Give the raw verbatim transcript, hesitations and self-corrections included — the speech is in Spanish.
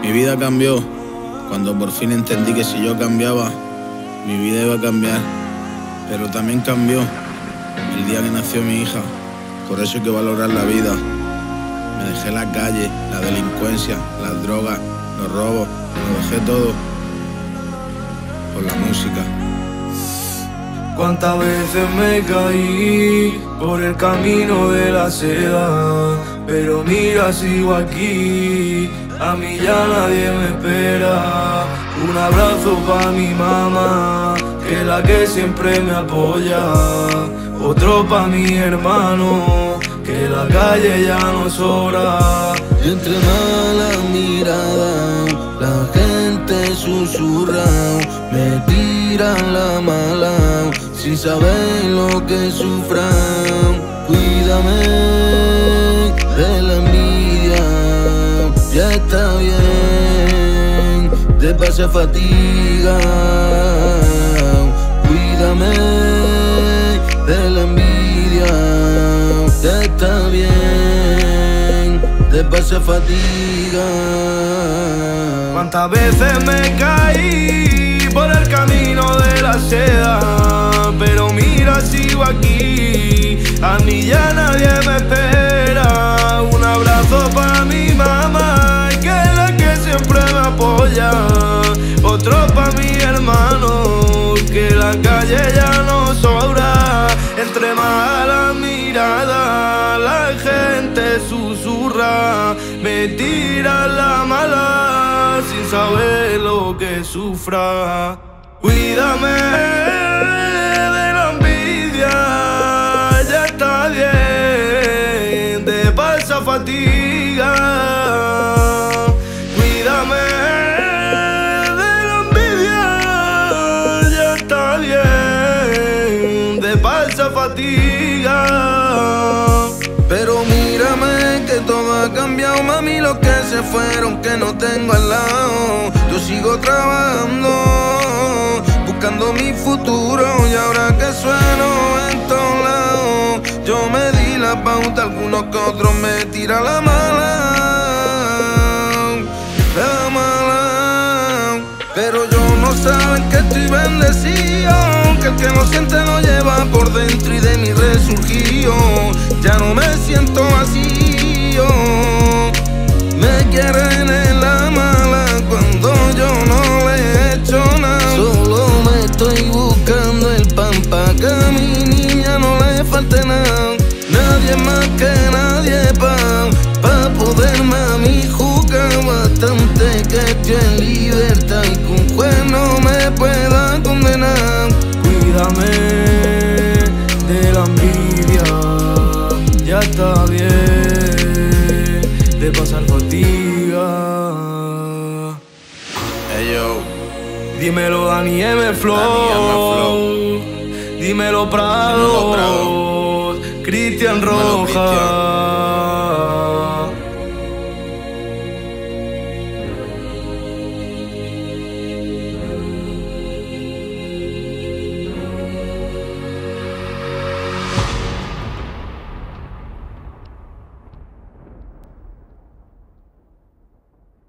Mi vida cambió cuando por fin entendí que si yo cambiaba, mi vida iba a cambiar. Pero también cambió el día que nació mi hija. Por eso hay que valorar la vida. Me dejé la calle, la delincuencia, las drogas, los robos. Lo dejé todo por la música. Cuántas veces me caí por el camino de la seda, pero mira, sigo aquí, a mí ya nadie me espera. Un abrazo pa' mi mamá, que es la que siempre me apoya. Otro pa' mi hermano, que la calle ya no sobra. Y entre malas miradas, la gente susurra, me tiran la mala, sin saber lo que sufran. Cuídame de la envidia, ya está bien, de pasa fatiga. Cuídame de la envidia, ya está bien, de pasa fatiga. Cuántas veces me caí por el camino de la seda, pero mira, sigo aquí, a mí ya nadie me espera. Un abrazo para mi mamá, que es la que siempre me apoya. Otro para mi hermano, que la calle ya no sobra. Entre malas miradas, la gente susurra, me tira la mala, sin saber lo que sufra. Cuídame de la envidia, ya está bien, de falsa fatiga. Cuídame de la envidia, ya está bien, de falsa fatiga. Pero mírame que todo ha cambiado, mami, los que se fueron que no tengo al lado. Yo sigo trabajando, buscando mi futuro, y ahora que sueno en todos lados, yo me di la pauta, algunos que otros me tiran la mala, la mala. Pero yo no saben que estoy bendecido, que el que no siente lo lleva por dentro, y de mi resurgido ya no me siento vacío. Me quieren en la mala cuando yo no le he hecho nada. Solo me estoy buscando el pan pa' que a mi niña no le falte nada. Nadie más que nadie pa, pa poderme a mí jugar. Bastante que estoy en libertad y que un juez no me pueda condenar. Cuídame de la envidia, ya está bien, de pasar fatiga. Hey yo, Dímelo Dani M Flow, Dani M Flow. dímelo Prado, Dímelo Prado. Cristian Dímelo, Rojas.